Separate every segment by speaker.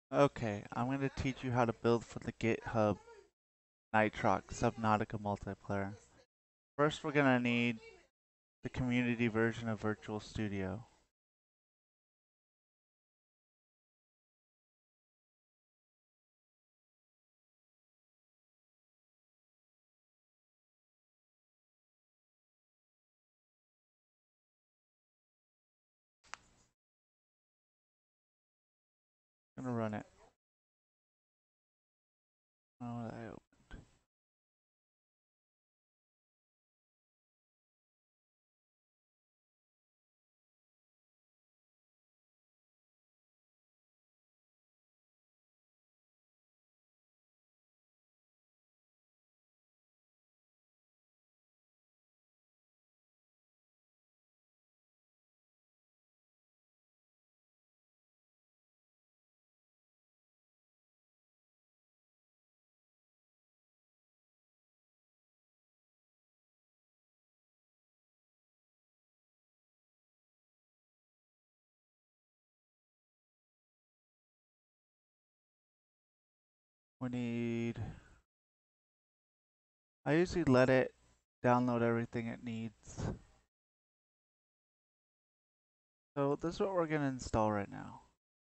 Speaker 1: Okay, I'm going to teach you how to build for the Github Nitrox Subnautica multiplayer. First, we're going to need the community version of Virtual Studio. I'm going to run it. Oh, I opened. We need... I usually let it download everything it needs. So this is what we're going to install right now.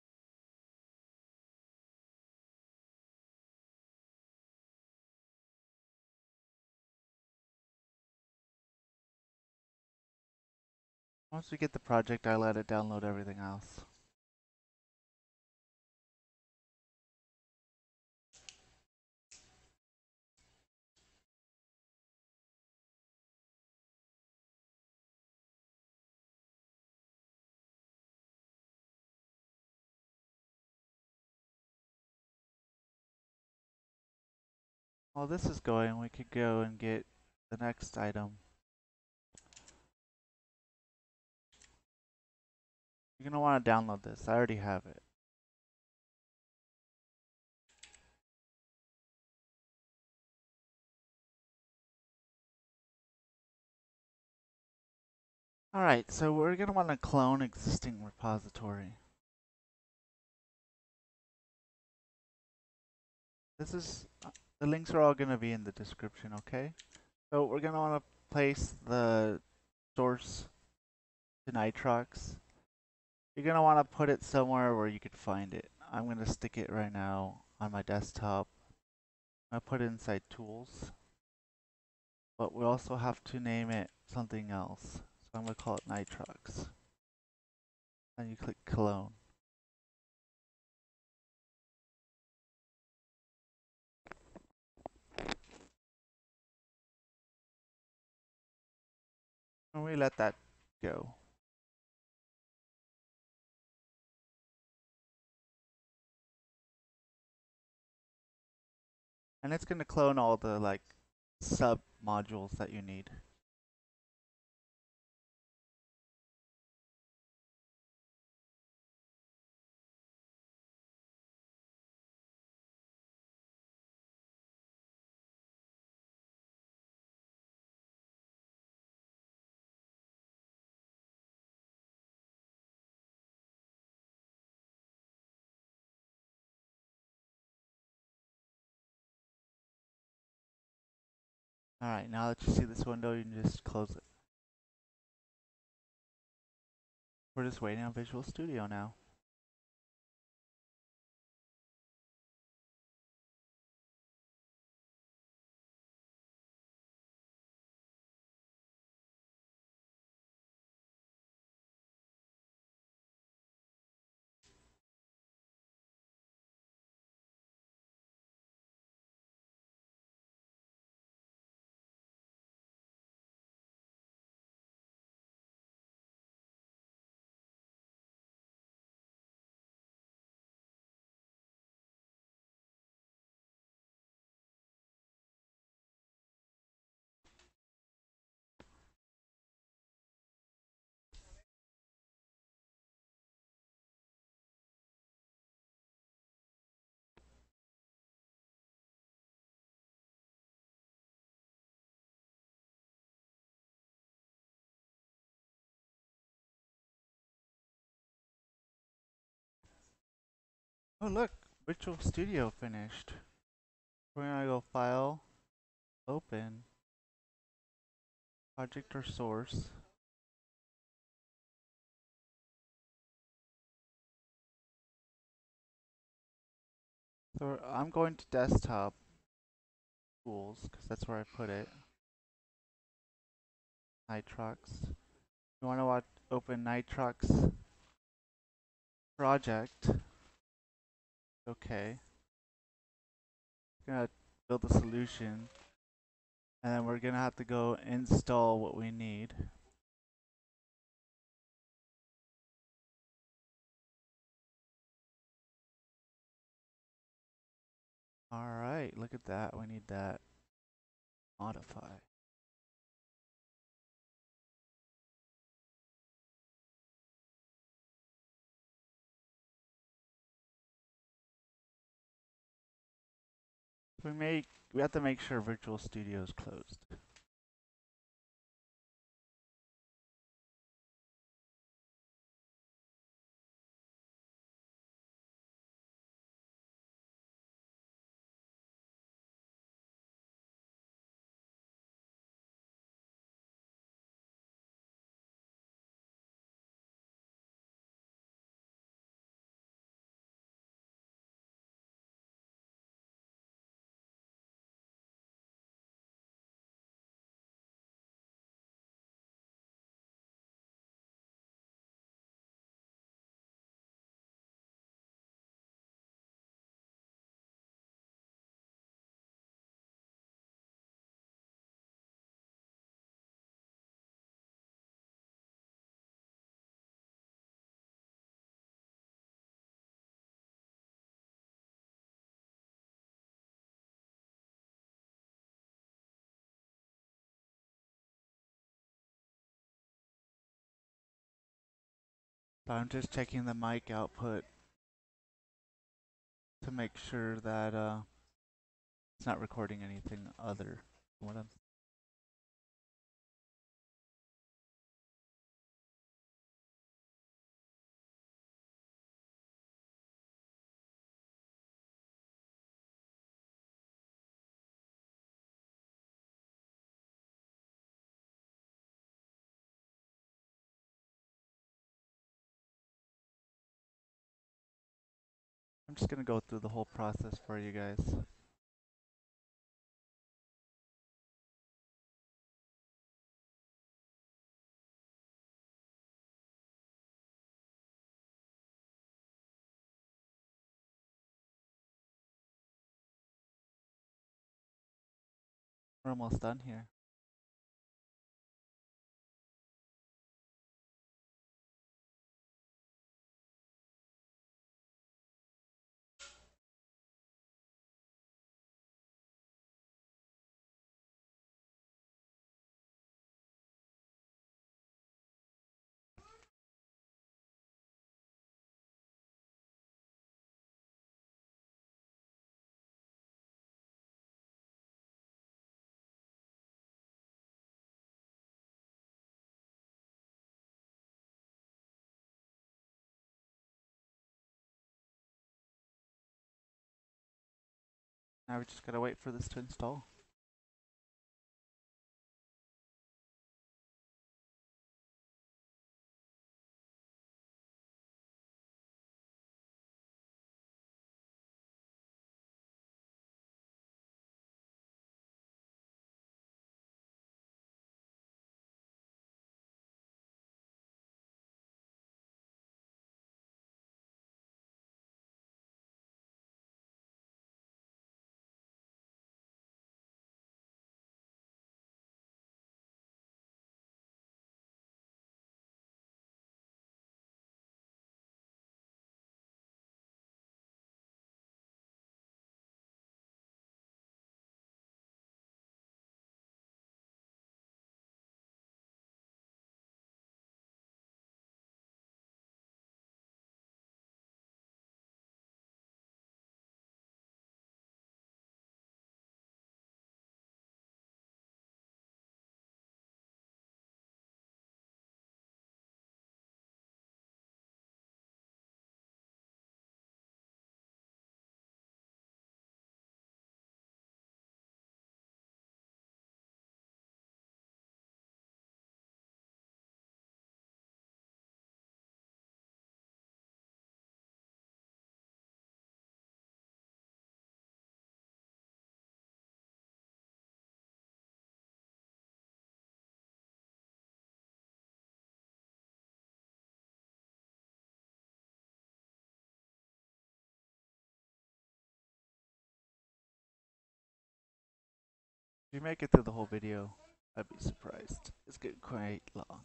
Speaker 1: Once we get the project, I let it download everything else. While this is going, we could go and get the next item. You're going to want to download this. I already have it. Alright, so we're going to want to clone existing repository. The links are all going to be in the description, okay? So we're going to want to place the source to Nitrox. You're going to want to put it somewhere where you could find it. I'm going to stick it right now on my desktop. I put it inside tools. But we also have to name it something else. So I'm going to call it Nitrox. And you click clone. And we let that go. And it's going to clone all the sub modules that you need. Alright, now that you see this window, you can just close it. We're just waiting on Visual Studio now. Oh look, Visual Studio finished. We're gonna go File, Open, Project or Source. So I'm going to Desktop Tools because that's where I put it. Nitrox. You want to open Nitrox Project. Okay. Gonna build a solution, and then we're gonna have to go install what we need. Alright, look at that. We need that. Modify. We have to make sure Virtual Studio is closed. So I'm just checking the mic output to make sure that it's not recording anything other than what I'm. I'm just gonna go through the whole process for you guys. We're almost done here. Now we just gotta wait for this to install. If you make it through the whole video, I'd be surprised. It's getting quite long.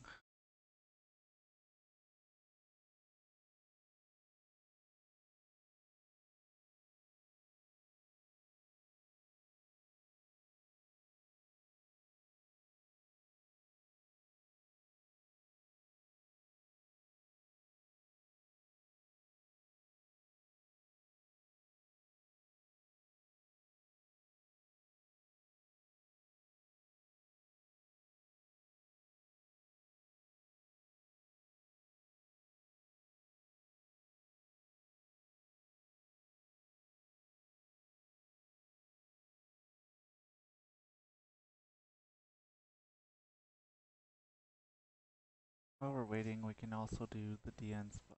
Speaker 1: While we're waiting, we can also do the Dnspy.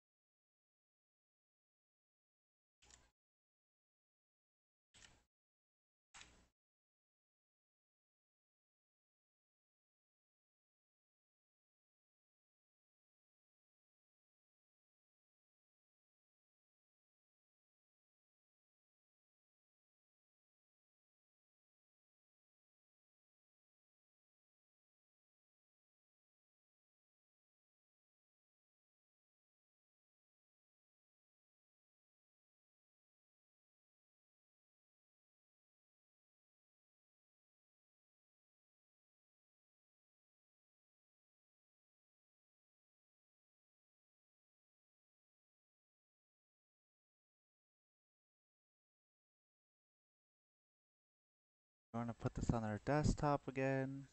Speaker 1: We're going to put this on our desktop again.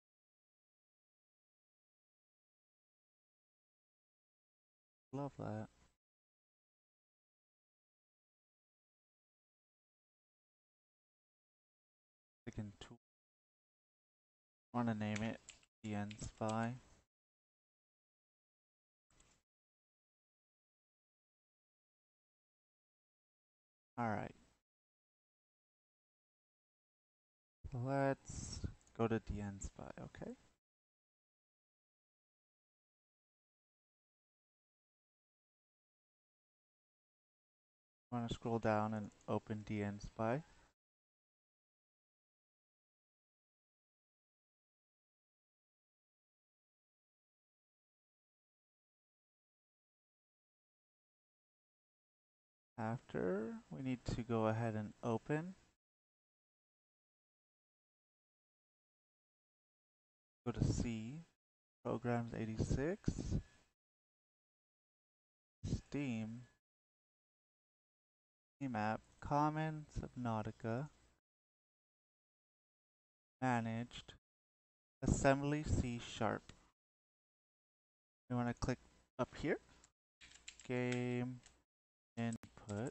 Speaker 1: Love that. We can want to name it Dnspy. Alright. Let's go to Dnspy, okay? I'm going to scroll down and open Dnspy. After, we need to go ahead and open. Go to C, Programs 86, Steam, app, Common, Subnautica, Managed, Assembly-C#. We want to click up here, Game Input.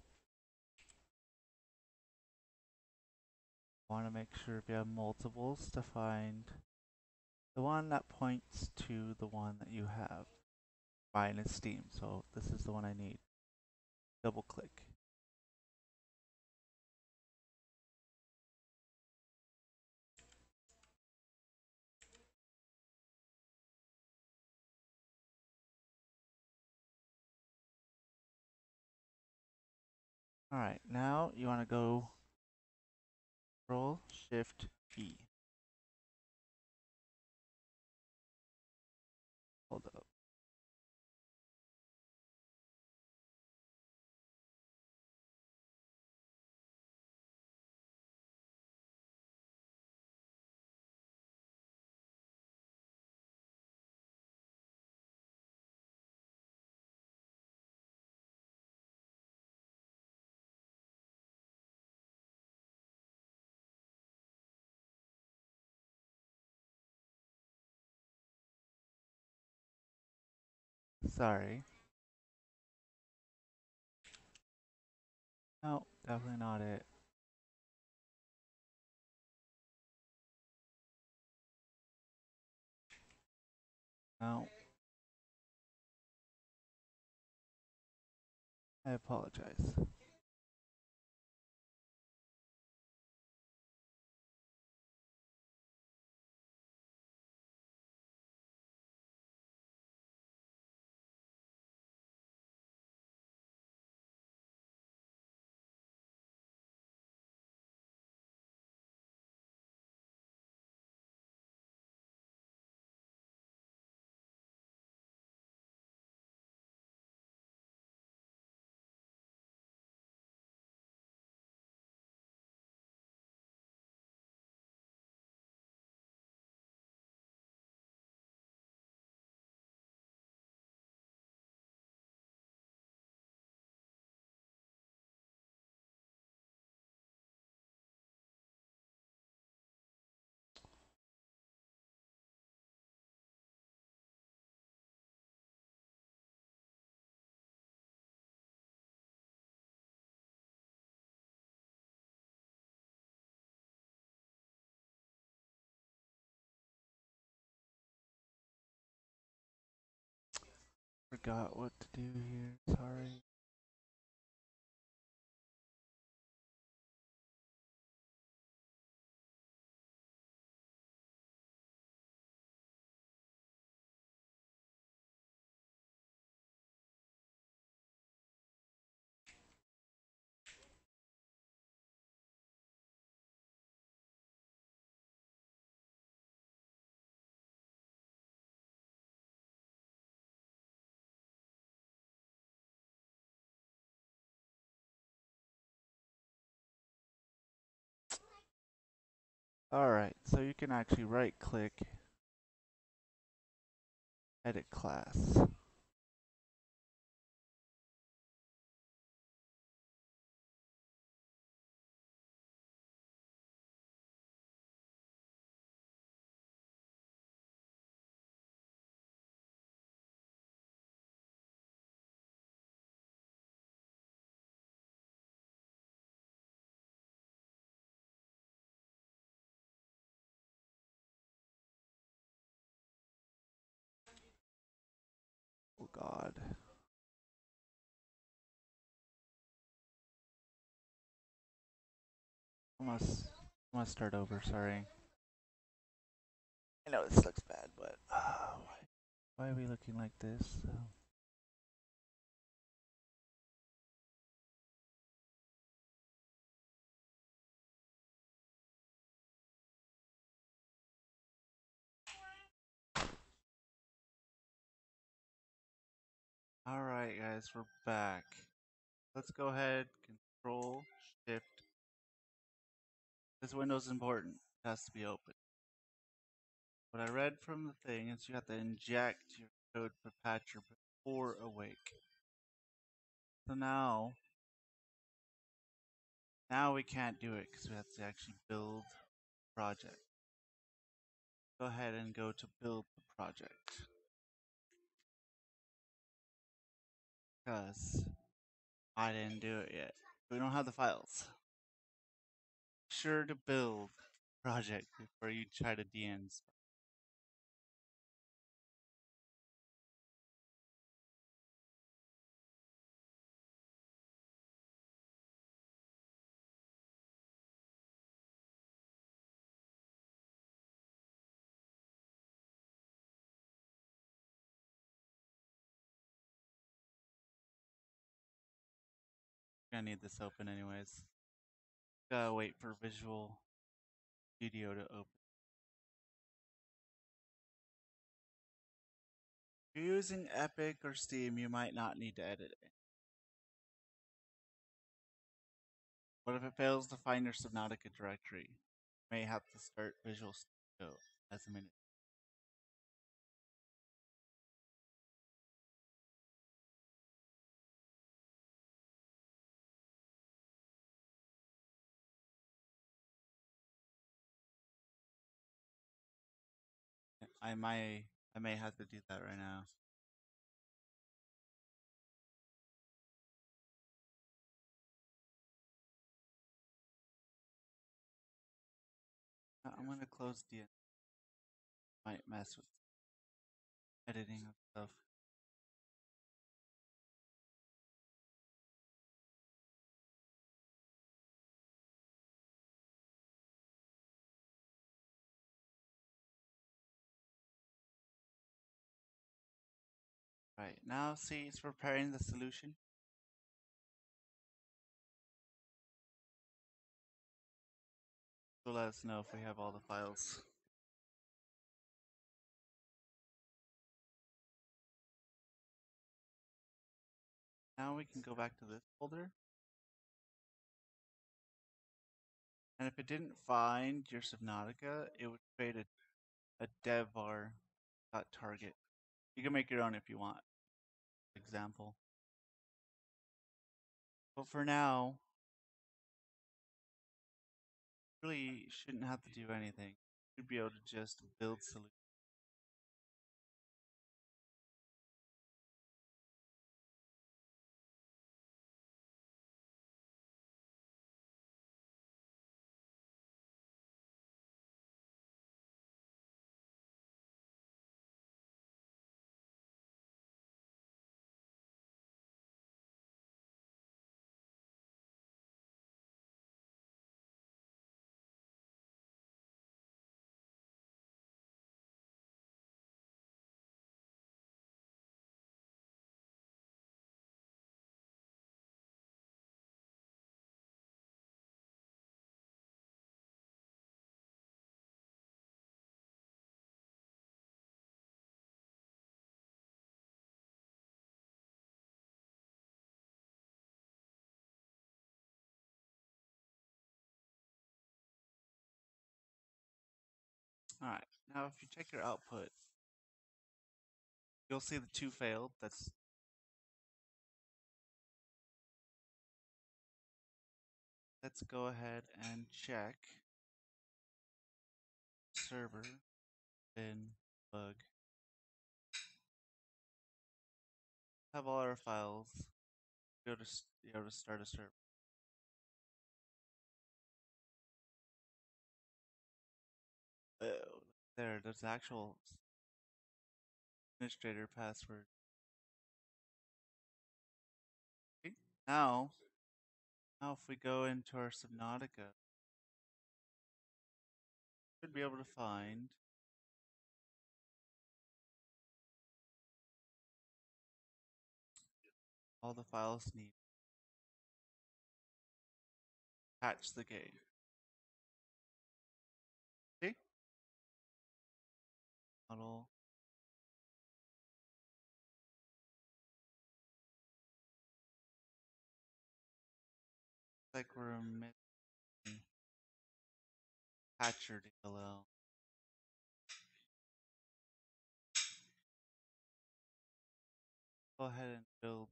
Speaker 1: Want to make sure if you have multiples to find the one that points to the one that you have. Mine is Steam, so this is the one I need. Double click. Alright, now you want to go Ctrl-Shift-E. Hold up. Sorry. No, definitely not it. No. I apologize. forgot what to do here. Sorry. Alright, so you can actually right click, edit class. Oh god. I must start over, sorry. I know this looks bad, but why are we looking like this? Alright guys, we're back. Let's go ahead, Control, Shift. This window's important. It has to be open. What I read from the thing is you have to inject your code for Patcher before awake. So now we can't do it because we have to actually build the project. Go ahead and go to build the project. Because I didn't do it yet. We don't have the files. Be sure to build the project before you try to Dnspy. Gonna need this open anyways. Gotta wait for Visual Studio to open. If you're using Epic or Steam, you might not need to edit it. But if it fails to find your Subnautica directory, you may have to start Visual Studio as a minute. I may have to do that right now. I'm gonna close the might mess with editing of stuff. Right, now see it's preparing the solution. So let us know if we have all the files. Now we can go back to this folder. And if it didn't find your Subnautica, it would create a devtarget. You can make your own if you want. Example. But for now, really shouldn't have to do anything. You should be able to just build solutions. Alright, now if you check your output, you'll see the 2 failed. Let's go ahead and check server bin bug. Have all our files. Go to start a server. Oh, there's actual administrator password. Okay. Now if we go into our Subnautica, we should be able to find all the files needed. Patch the game. See? Model. Like we're missing patcher.dll. Go ahead and build.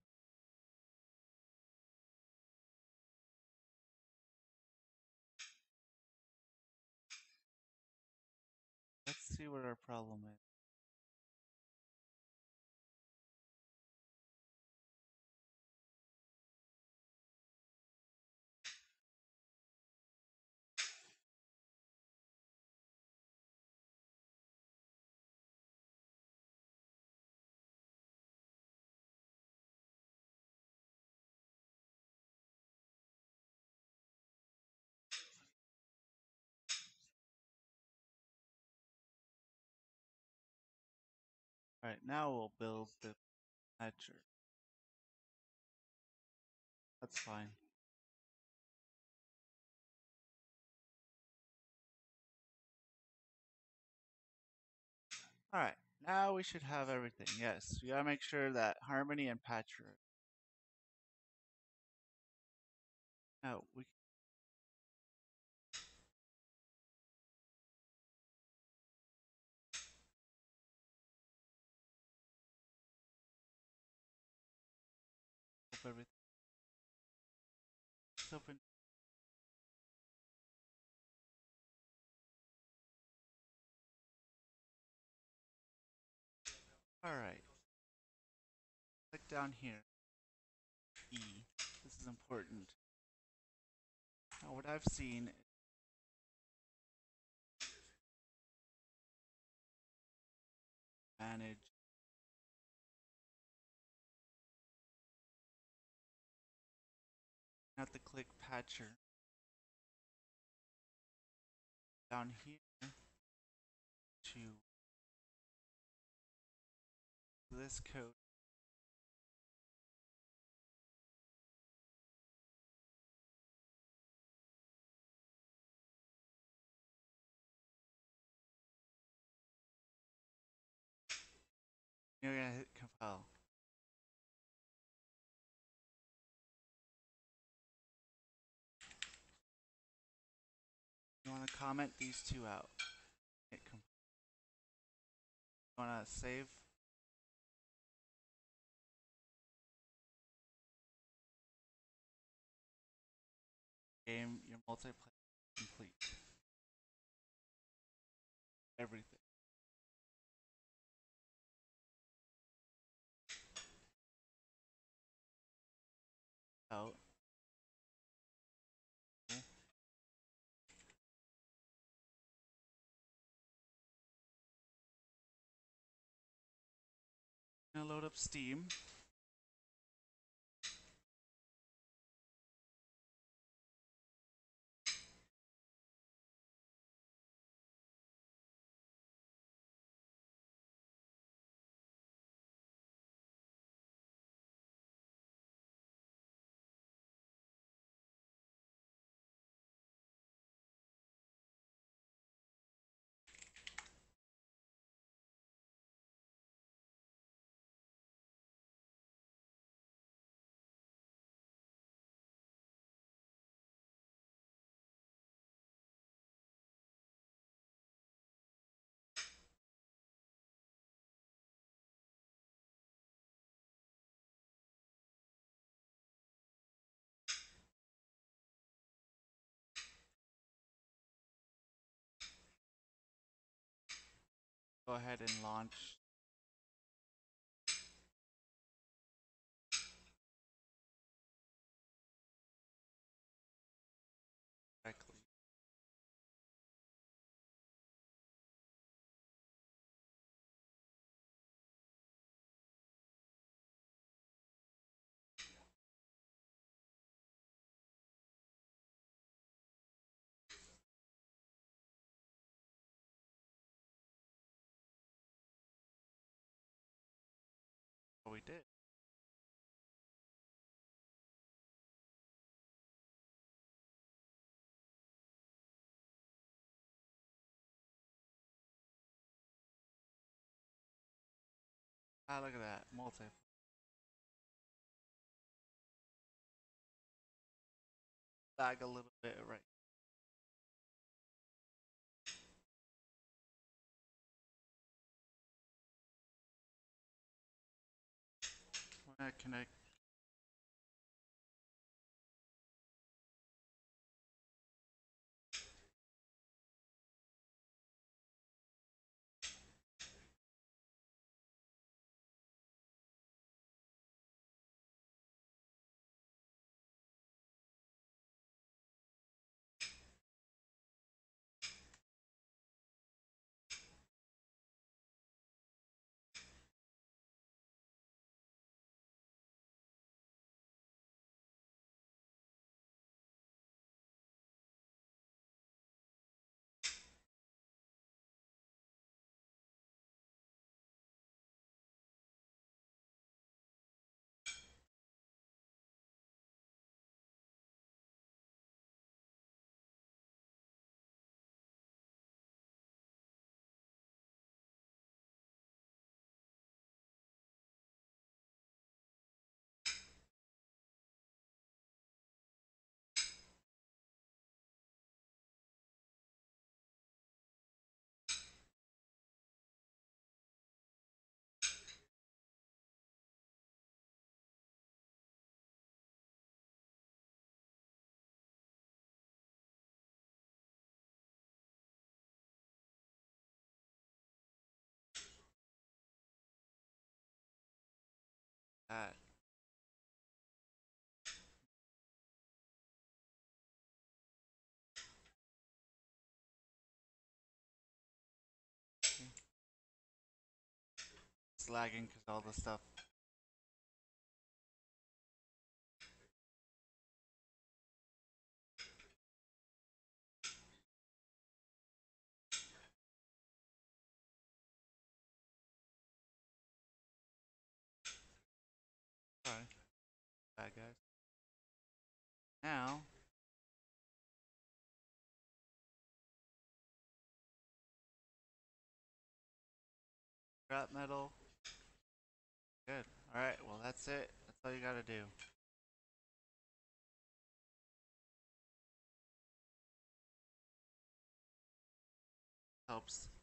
Speaker 1: Let's see what our problem is. Alright, now we'll build the patcher. That's fine. Alright, now we should have everything. Yes, we gotta make sure that Harmony and Patcher. Now we hope everything. Let's open. Alright. Click down here. E. This is important. Now what I've seen is manage. I have to click Patcher. Down here to this code. You're gonna hit compile. You wanna comment these two out. Hit compile. You wanna save. Game, your multiplayer complete. Everything. Out. Gonna load up Steam. go ahead and launch. Directly. What we did. Ah, look at that. Multi. Lag a little bit, right? We're gonna connect. That. It's lagging because all the stuff. Sorry. Bad guys. Now. Scrap metal. Good. Alright, well that's it. That's all you gotta do. Helps.